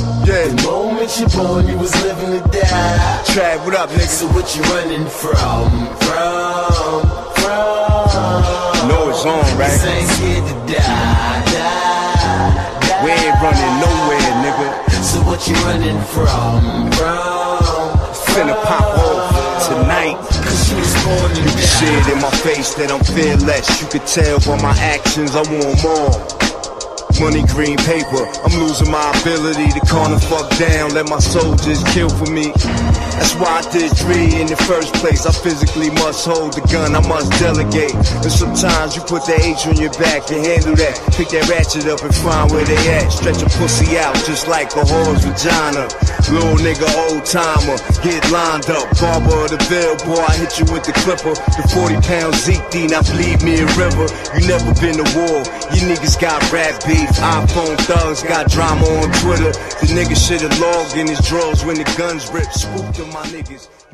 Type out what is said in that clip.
Yeah. The moment you born, you was living to die. Trav, what up, nigga? So what you running from? Know it's on, right? This ain't scared to die. We ain't running nowhere, nigga. So what you running from? Finna pop off tonight. Cause you was born to You can see it in my face that I'm fearless. You can tell by my actions I want more. Money, green paper, I'm losing my ability to calm the fuck down. Let my soldiers kill for me. That's why I did 3 in the first place. I physically must hold the gun, I must delegate. And sometimes you put the H on your back to handle that. Pick that ratchet up and find where they at. Stretch a pussy out just like a whore's vagina. Little nigga, old timer, get lined up. Barber of the Ville, boy, I hit you with the clipper. The 40-pound Zeke D, now bleed me a river. You never been to war, you niggas got rap beef. iPhone thugs got drama on Twitter. The nigga should've logged in his drawers when the guns ripped. Spooked to my niggas.